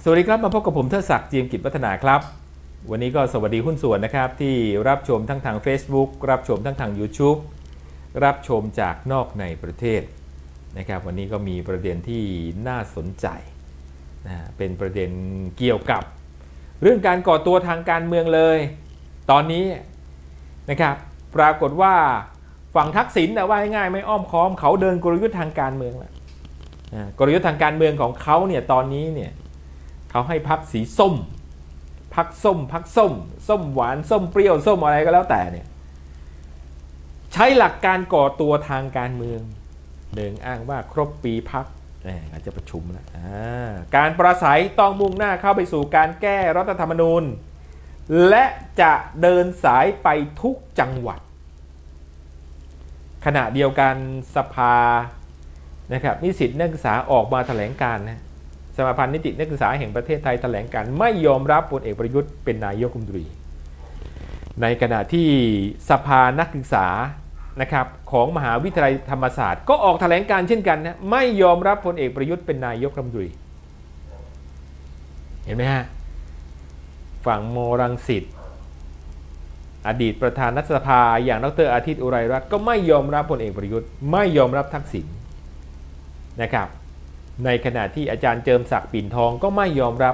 วัสดีครับมาพบกับผมเทิดศักดิ์ เจียมกิจวัฒนาครับวันนี้ก็สวัสดีหุ้นส่วนนะครับที่รับชมทั้งทาง Facebook รับชมทั้งทาง YouTube รับชมจากนอกในประเทศนะครับวันนี้ก็มีประเด็นที่น่าสนใจเป็นประเด็นเกี่ยวกับเรื่องการก่อตัวทางการเมืองเลยตอนนี้นะครับปรากฏว่าฝั่งทักษิณว่าง่ายๆไม่อ้อมค้อมเขาเดินกลยุทธ์ทางการเมืองแล้วกลยุทธ์ทางการเมืองของเขาเนี่ยตอนนี้เนี่ยเขาให้พรรคสีส้มพรรคส้มส้มหวานส้มเปรี้ยวส้มอะไรก็แล้วแต่เนี่ยใช้หลักการก่อตัวทางการเมืองหนึ่งอ้างว่าครบปีพรรคอาจจะประชุมแล้วการปราศัยต้องมุ่งหน้าเข้าไปสู่การแก้รัฐธรรมนูญและจะเดินสายไปทุกจังหวัดขณะเดียวกันสภานะครับนิสิตนักศึกษาออกมาแถลงการนะสมาพันธ์นิตินักศึกษาแห่งประเทศไทยแถลงการไม่ยอมรับพลเอกประยุทธ์เป็นนายกรัฐมนตรีในขณะที่สภานักศึกษานะครับของมหาวิทยาลัยธรรมศาสตร์ก็ออกแถลงการเช่นกันนะไม่ยอมรับพลเอกประยุทธ์เป็นนายกรัฐมนตรีเห็นไหมฮะฝั่งโมรังสิตอดีตประธานรัฐสภาอย่างดร.อาทิตย์อุไรรัตน์ก็ไม่ยอมรับพลเอกประยุทธ์ไม่ยอมรับทักษิณนะครับในขณะที่อาจารย์เจิมศักดิ์ปิ่นทองก็ไม่ยอมรับ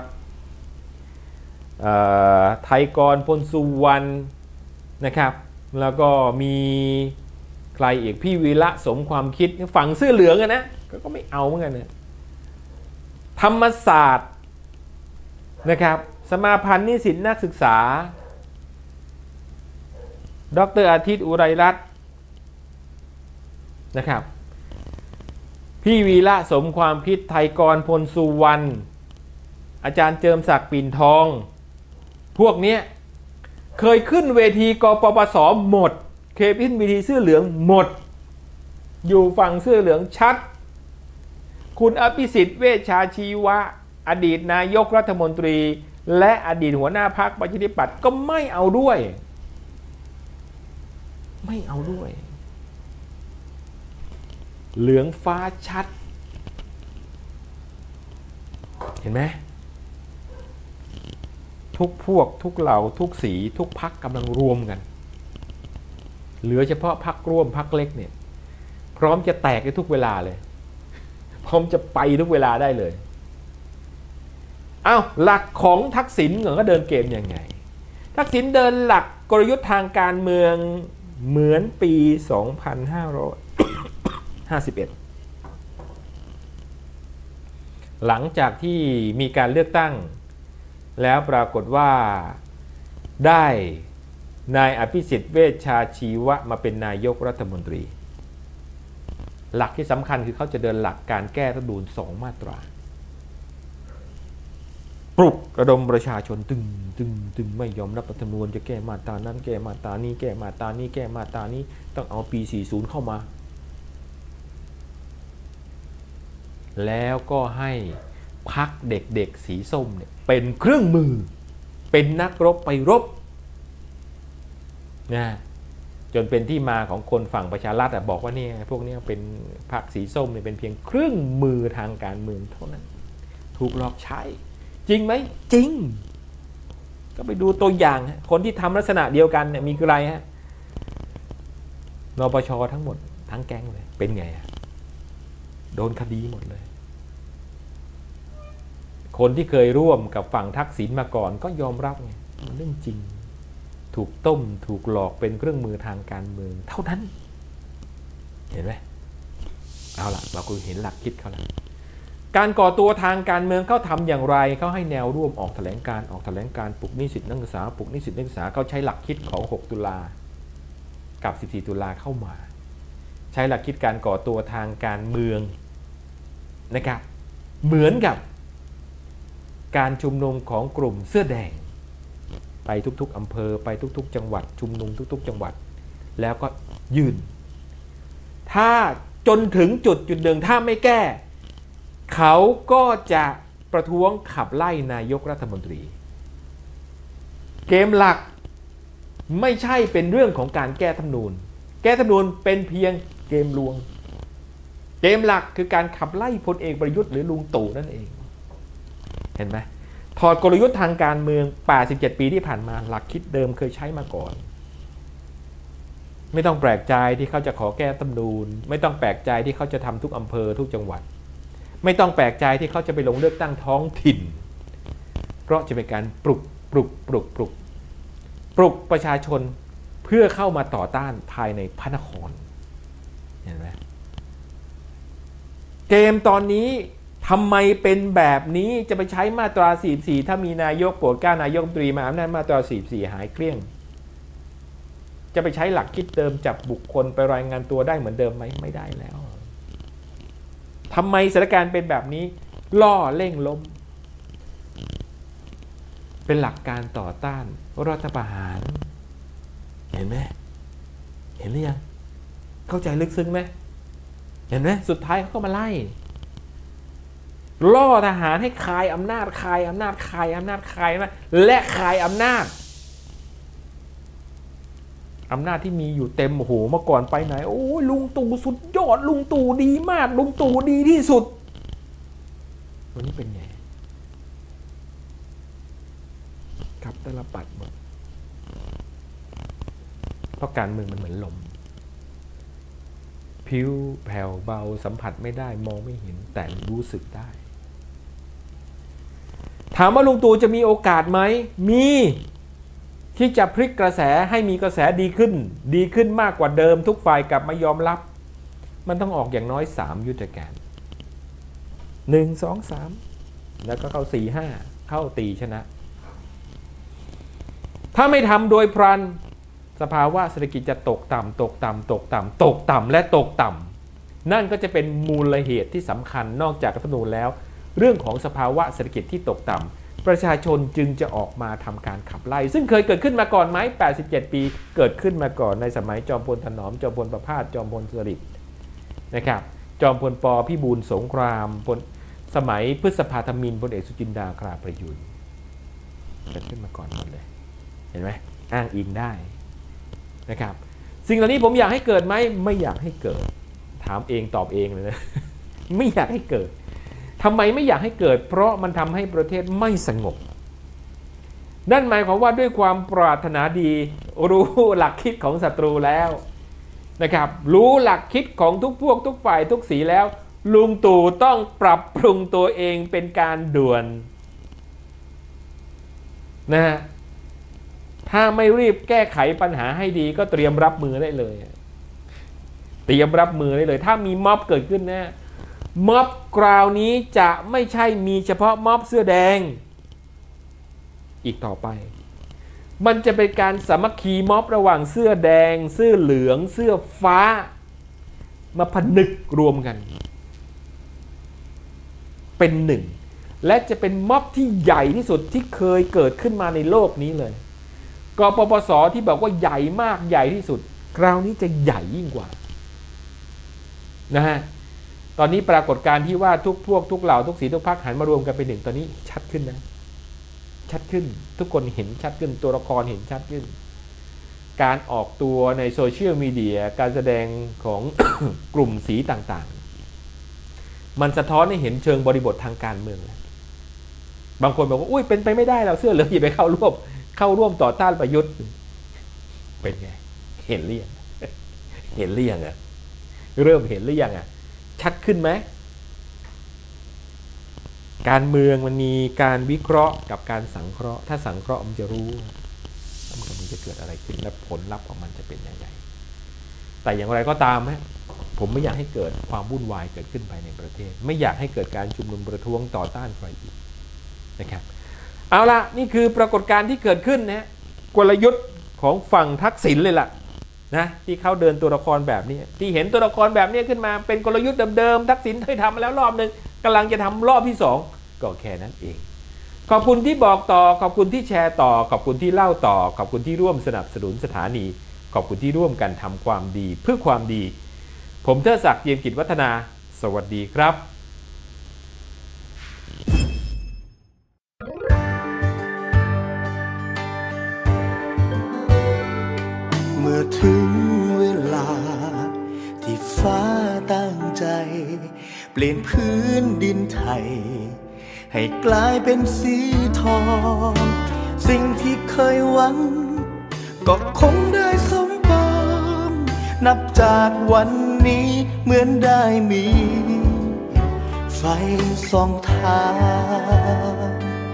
ไทยกรพลสุวรรณนะครับแล้วก็มีใครอีกพี่วีระสมความคิดฝั่งเสื้อเหลืองนะก็ไม่เอาเหมือนกันนะธรรมศาสตร์นะครับสมาพันธ์นิสิตนักศึกษาดร.อาทิตย์อุไรรัตน์นะครับพี่วีระสมความคิดไทยกรพลสุวรรณอาจารย์เจิมศักดิ์ปิ่นทองพวกนี้เคยขึ้นเวทีกปปสหมดเคยขึ้นเวทีเสื้อเหลืองหมดอยู่ฝั่งเสื้อเหลืองชัดคุณอภิสิทธิ์เวชชาชีวะอดีตนายกรัฐมนตรีและอดีตหัวหน้าพรรคประชาธิปัตย์ก็ไม่เอาด้วยเหลืองฟ้าชัดเห็นไหมทุกพวกทุกเหล่าทุกสีทุกพรรคกำลังรวมกันเหลือเฉพาะพรรคร่วมพรรคเล็กเนี่ยพร้อมจะแตกได้ทุกเวลาเลยพร้อมจะไปทุกเวลาได้เลยหลักของทักษิณก็เดินเกมยังไงทักษิณเดินหลักกลยุทธ์ทางการเมืองเหมือนปี 2551 หลังจากที่มีการเลือกตั้งแล้วปรากฏว่าได้นายอภิสิทธิ์เวชชาชีวะมาเป็นนายกรัฐมนตรีหลักที่สำคัญคือเขาจะเดินหลักการแก้รัฐธรรมนูญ2มาตราปลุกระดมประชาชนตึงไม่ยอมรับรัฐธรรมนูญจะแก้มาตรานั้นแก้มาตรานี้แก้มาตรานี้แก้มาตรานี้ต้องเอาปี 40 เข้ามาแล้วก็ให้พรรคเด็กๆสีส้มเนี่ยเป็นเครื่องมือเป็นนักรบไปรบนะจนเป็นที่มาของคนฝั่งประชารัฐบอกว่านี่พวกนี้เป็นพรรคสีส้มเนี่ยเป็นเพียงเครื่องมือทางการเมืองเท่านั้นถูกหลอกใช้จริงไหมจริงก็ไปดูตัวอย่างคนที่ทำลักษณะเดียวกันเนี่ยมีใครฮะนปช.ทั้งหมดทั้งแก๊งเลยเป็นไงโดนคดีหมดเลยคนที่เคยร่วมกับฝั่งทักษิณมาก่อนก็ยอมรับไงมันเรื่องจริงถูกต้มถูกหลอกเป็นเครื่องมือทางการเมืองเท่านั้นเห็นไหมเอาล่ะเราคุยเห็นหลักคิดเขาแล้วการก่อตัวทางการเมืองเขาทำอย่างไรเขาให้แนวร่วมออกแถลงการปลุกนิสิตนักศึกษาเขาใช้หลักคิดของ6ตุลากับ14ตุลาเข้ามาใช้หลักคิดการก่อตัวทางการเมืองนะครับเหมือนกับการชุมนุมของกลุ่มเสื้อแดงไปทุกๆอำเภอไปทุกๆจังหวัดชุมนุมทุกๆจังหวัดแล้วก็ยื่นถ้าจนถึงจุดหนึ่งถ้าไม่แก้เขาก็จะประท้วงขับไล่นายกรัฐมนตรีเกมหลักไม่ใช่เป็นเรื่องของการแก้รัฐธรรมนูญเป็นเพียงเกมลวงเกมหลักคือการขับไล่พลเอกประยุทธ์หรือลุงตู่นั่นเองเห็นไหมถอดกลยุทธ์ทางการเมือง87ปีที่ผ่านมาหลักคิดเดิมเคยใช้มาก่อนไม่ต้องแปลกใจที่เขาจะขอแก้รัฐธรรมนูญไม่ต้องแปลกใจที่เขาจะทำทุกอำเภอทุกจังหวัดไม่ต้องแปลกใจที่เขาจะไปลงเลือกตั้งท้องถิ่นเพราะจะเป็นการปลุกประชาชนเพื่อเข้ามาต่อต้านภายในพระนครเห็นไหมเกมตอนนี้ทำไมเป็นแบบนี้จะไปใช้มาตรา44ถ้ามีนายกโปรดเกล้านายกรัฐมนตรีมาอำนาจมาตรา44หายเกลี้ยงจะไปใช้หลักคิดเดิมจับบุคคลไปรายงานตัวได้เหมือนเดิมไหมไม่ได้แล้วทำไมสถานการณ์เป็นแบบนี้ล่อเร่งล้มเป็นหลักการต่อต้านรัฐประหารเห็นไหมเห็นหรือยังเข้าใจลึกซึ้งไหมเห็นไหมสุดท้ายเขาก็มาไล่ล่อทหารให้คายอำนาจและคายอำนาจที่มีอยู่เต็มโหเมื่อก่อนไปไหนโอ้ยลุงตู่สุดยอดลุงตู่ดีมากลุงตู่ดีที่สุดวันนี้เป็นไงกลับตลปัดหมดเพราะการเมืองมันเหมือนลมผิวแผ่วเบาสัมผัสไม่ได้มองไม่เห็นแต่รู้สึกได้ถามว่าลุงตู่จะมีโอกาสไหมมีที่จะพลิกกระแสให้มีกระแสดีขึ้นมากกว่าเดิมทุกฝ่ายกลับมายอมรับมันต้องออกอย่างน้อย3ยุทธการ1 2 3แล้วก็เข้า4 5เข้าตีชนะถ้าไม่ทำโดยพลันสภาวะเศรษฐกิจจะตกต่ำนั่นก็จะเป็นมูลเหตุที่สำคัญนอกจากรัฐธรรมนูญแล้วเรื่องของสภาวะเศรษฐกิจที่ตกต่ำประชาชนจึงจะออกมาทำการขับไล่ซึ่งเคยเกิดขึ้นมาก่อนไหม87ปีเกิดขึ้นมาก่อนในสมัยจอมพลถนอมจอมพลประภาสจอมพลสฤษดิ์นะครับจอมพลป.พิบูลสงครามสมัยพฤษภาธมิฬพลเอกสุจินดาคราประยุรเกิดขึ้นมาก่อนหมดเลยเห็นไหมอ้างอิงได้นะครับสิ่งเหล่านี้ผมอยากให้เกิดไหมไม่อยากให้เกิดถามเองตอบเองเลยนะไม่อยากให้เกิดทำไมไม่อยากให้เกิดเพราะมันทำให้ประเทศไม่สงบนั่นหมายความว่าด้วยความปรารถนาดีรู้หลักคิดของศัตรูแล้วนะครับรู้หลักคิดของทุกพวกทุกฝ่ายทุกสีแล้วลุงตู่ต้องปรับปรุงตัวเองเป็นการด่วนนะฮะถ้าไม่รีบแก้ไขปัญหาให้ดีก็เตรียมรับมือได้เลยถ้ามีม็อบเกิดขึ้นนะม็อบคราวนี้จะไม่ใช่มีเฉพาะม็อบเสื้อแดงอีกต่อไปมันจะเป็นการสามัคคีม็อบระหว่างเสื้อแดงเสื้อเหลืองเสื้อฟ้ามาผนึกรวมกันเป็นหนึ่งและจะเป็นม็อบที่ใหญ่ที่สุดที่เคยเกิดขึ้นมาในโลกนี้เลยกปปสที่บอกว่าใหญ่มากใหญ่ที่สุดคราวนี้จะใหญ่ยิ่งกว่านะฮะตอนนี้ปรากฏการณ์ที่ว่าทุกพวกทุกเหล่าทุกสีทุกพรรคหันมารวมกันเป็นหนึ่งตอนนี้ชัดขึ้นนะชัดขึ้นทุกคนเห็นชัดขึ้นตัวละครเห็นชัดขึ้นการออกตัวในโซเชียลมีเดียการแสดงของ กลุ่มสีต่างๆมันสะท้อนให้เห็นเชิงบริบททางการเมืองแล้วบางคนบอกว่าอุ้ยเป็นไปไม่ได้เราเสื้อเหลืองอย่าไปเข้าร่วมต่อต้านประยุทธ์เป็นไงเห็นหรือยังอ่ะเริ่มเห็นหรือยังอ่ะชัดขึ้นไหมการเมืองมันมีการวิเคราะห์กับการสังเคราะห์ถ้าสังเคราะห์มันจะรู้มันจะเกิดอะไรขึ้นและผลลัพธ์ของมันจะเป็นยังไงแต่อย่างไรก็ตามฮะผมไม่อยากให้เกิดความวุ่นวายเกิดขึ้นภายในประเทศไม่อยากให้เกิดการชุมนุมประท้วงต่อต้านใครอีกนะครับเอาละนี่คือปรากฏการณ์ที่เกิดขึ้นนะกลยุทธ์ของฝั่งทักษิณเลยล่ะนะที่เขาเดินตัวละครแบบนี้ที่เห็นตัวละครแบบนี้ขึ้นมาเป็นกลยุทธ์เดิมๆทักษิณเคยทำมาแล้วรอบนึงกำลังจะทำรอบที่2ก็แค่นั้นเองขอบคุณที่บอกต่อขอบคุณที่แชร์ต่อขอบคุณที่เล่าต่อขอบคุณที่ร่วมสนับสนุนสถานีขอบคุณที่ร่วมกันทำความดีเพื่อความดีผมเทิดศักดิ์เจียมกิจวัฒนาสวัสดีครับเมื่อถึงเวลาที่ฟ้าตั้งใจเปลี่ยนพื้นดินไทยให้กลายเป็นสีทองสิ่งที่เคยหวังก็คงได้สมปองนับจากวันนี้เหมือนได้มีไฟส่องทาง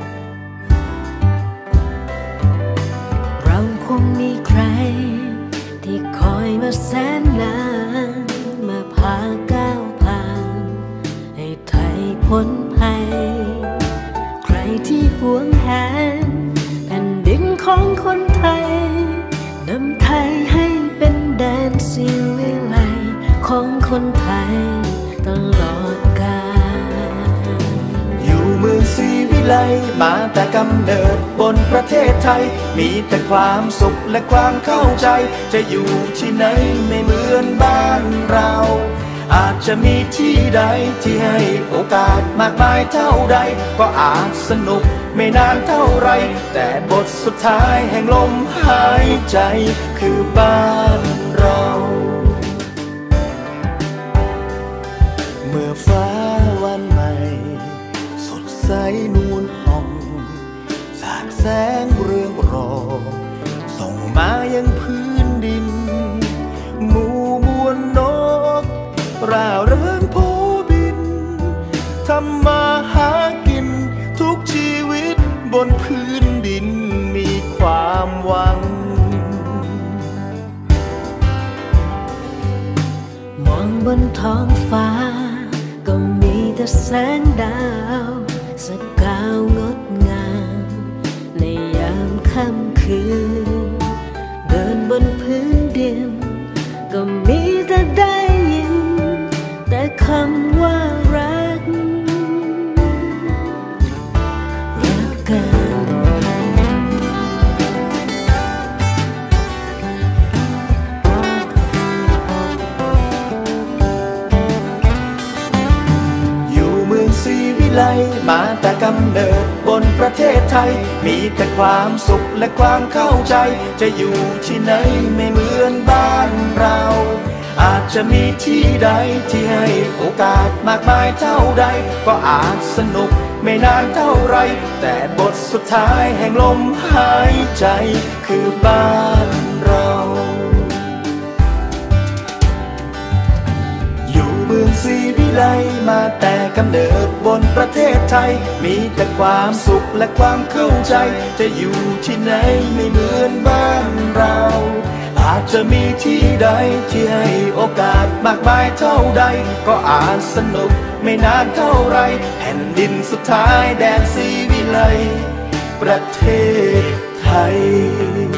เราคงมีใครที่คอยมาแสนนานมาพาก้าวผ่านให้ไทยพ้นภัยใครที่หวงแหนแผ่นดินของคนไทยนำไทยให้เป็นแดนสิวิไลของคนไทยตลอดกาลอยู่เมืองศรีวิไลมาแต่กำเนิดบนประเทศไทยมีแต่ความสุขและความเข้าใจจะอยู่ที่ไหนไม่เหมือนบ้านเราอาจจะมีที่ใดที่ให้โอกาสมากมายเท่าใดก็อาจสนุกไม่นานเท่าไรแต่บทสุดท้ายแห่งลมหายใจคือบ้านเราเมื่อฟ้าวันใหม่สดใสนูนห่องสาดแสงเรืองรองส่งมายังพื้นดินหมู่มวลนกร่าเริงโผบินทำมาหากินทุกชีวิตบนพื้นดินมีความหวังมองบนท้องฟ้าก็มีแต่แสงดาวสกาวงดงามในยามค่ำคืนเดินบนพื้นดินก็มีแต่ได้ยินแต่คำว่ารักกันศรีวิไลมาแต่กำเนิดบนประเทศไทยมีแต่ความสุขและความเข้าใจจะอยู่ที่ไหนไม่เหมือนบ้านเราอาจจะมีที่ใดที่ให้โอกาสมากมายเท่าใดก็อาจสนุกไม่นานเท่าไรแต่บทสุดท้ายแห่งลมหายใจคือบ้านเราเมืองศรีวิไลมาแต่กำเนิดบนประเทศไทยมีแต่ความสุขและความเข้าใจจะอยู่ที่ไหนไม่เหมือนบ้านเราอาจจะมีที่ใดที่ให้โอกาสมากมายเท่าใดก็อาจสนุกไม่นานเท่าไรแผ่นดินสุดท้ายแดนศรีวิไลประเทศไทย